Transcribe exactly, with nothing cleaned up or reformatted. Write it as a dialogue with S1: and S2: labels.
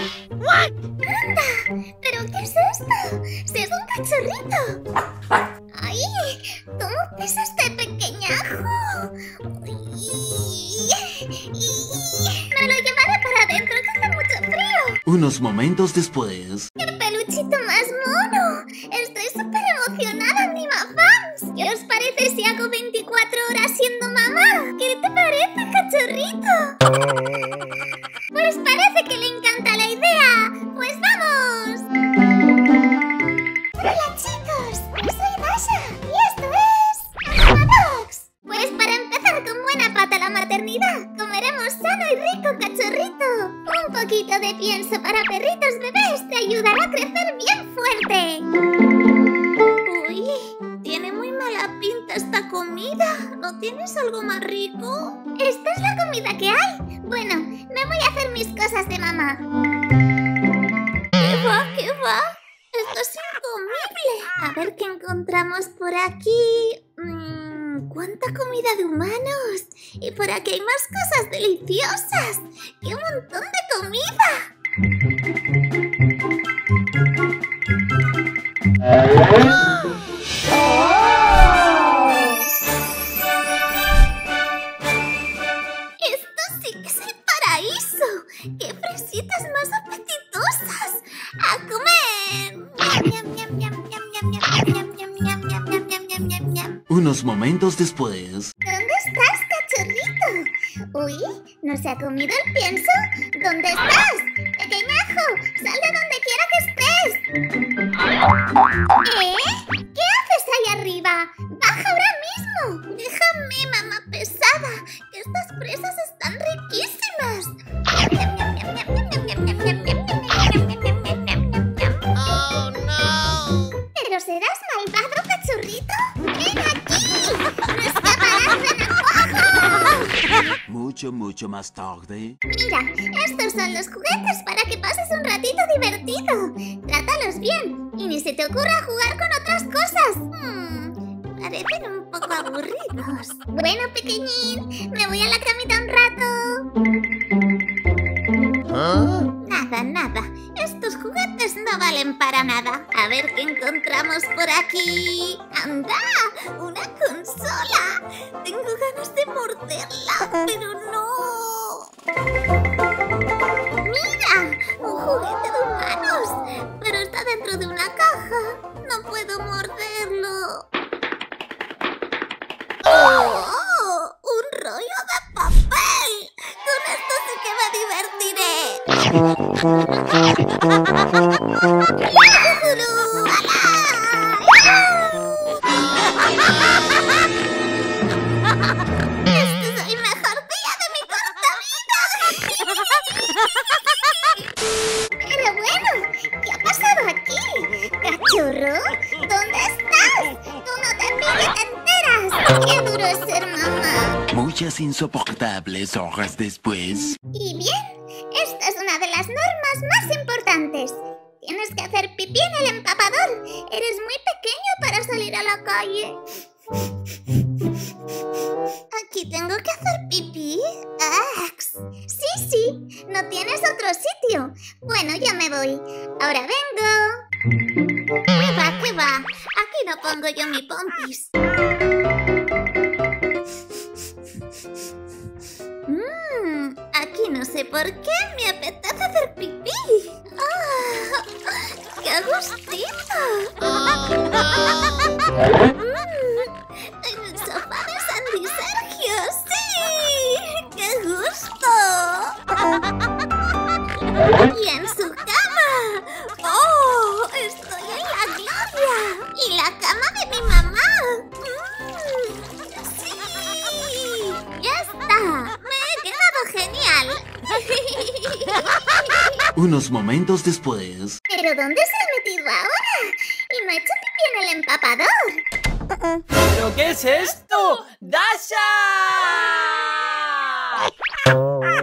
S1: ¡Anda! ¿Pero qué es esto? ¡Si es un cachorrito! ¡Ay! ¿Cómo pesa este pequeñajo? ¡Uy! ¡Me lo llevaré para adentro, que hace mucho frío!
S2: Unos momentos después...
S1: ¡Qué peluchito más mono! ¡Estoy súper emocionada, Animafans! ¿Qué os parece si hago veinticuatro horas siendo mamá? ¿Qué te parece, cachorrito? Pues parece que le encanta la idea. ¡Pues vamos! ¡Hola, chicos! Soy Dasha y esto es... Animadogs. Pues para empezar con buena pata la maternidad, comeremos sano y rico, cachorrito. Un poquito de pienso para perritos bebés te ayudará a crecer bien fuerte. Uy, tiene muy mala pinta esta comida. ¿No tienes algo más rico? ¿Esta es la comida que hay? Bueno, me voy a hacer mis cosas de mamá. ¿Qué va? ¿Qué va? Esto es incomible. A ver qué encontramos por aquí. Mmm, ¡cuánta comida de humanos! Y por aquí hay más cosas deliciosas. ¡Qué montón de comida! ¡Esto sí que es el paraíso! ¡Qué fresitas más apetitosas! ¡A comer! ¡Ñam, ñam, ñam, ñam, ñam, ñam, ñam, ñam, ñam, ñam, ñam, ñam, ñam, ñam!
S2: Unos momentos después...
S1: ¿Dónde estás, cachorrito? Uy, ¿no se ha comido el pienso? ¿Dónde estás? ¡Pequeñajo! ¡Sal de donde quiera que estés! ¿Eh? ¿Qué haces ahí arriba? ¡Baja ahora mismo! Déjame, mamá pesada, que estas fresas están riquísimas. ¡Oh, no! ¿Pero serás malvado, cachorrito? ¡Ven aquí! ¡No escaparás de navaja!
S2: Mucho, mucho más tarde...
S1: Mira, estos son los juguetes para que pases un ratito divertido. Trátalos bien y ni se te ocurra jugar con otras cosas. Hmm, parecen un poco aburridos. Bueno, pequeñín, me voy a la camita un rato.
S2: ¿Ah?
S1: Nada, nada. Estos juguetes no valen para nada. A ver qué encontramos por aquí. ¡Anda! ¡Una consola! Tengo ganas de morderla, pero no. ¡Mira! ¡Un juguete de humanos! Pero está dentro de una caja. No puedo morderlo. ¡Oh! ¡Un rollo de papel! ¡Con esto sí que me divertiré! ¡Yahoo! ¡Alá! ¡Este es el mejor día de mi corta vida! Pero bueno, ¿qué ha pasado aquí? ¿Cachorro? ¿Dónde estás? ¡Tú no te pilles, te enteras! ¡Qué duro es ser mamá!
S2: Muchas insoportables horas después...
S1: Y bien, esta es una de las normas más importantes. Tienes que hacer pipí en el empapador. Eres muy pequeño para salir a la calle. ¿Aquí tengo que hacer pipí? ¡Ax! Sí, sí, no tienes otro sitio. Bueno, ya me voy. Ahora vengo. ¿Qué va, qué va? Aquí no pongo yo mi pompis. Mmm, aquí no sé por qué me apetece hacer pipí. ¡Ah! ¡Qué gustito! Mm, en el sofá de Sandy Sergio, ¡sí! ¡Qué gusto! Y en su cama. ¡Oh! ¡Estoy en la gloria! ¡Y la cama de mi mamá! Mm, ¡sí! ¡Ya está! ¡Me he quedado genial!
S2: Unos momentos después...
S1: ¿Pero dónde se ha metido ahora? Y no ha hecho pipí en el empapador.
S3: ¿Pero qué es esto? ¡Dasha!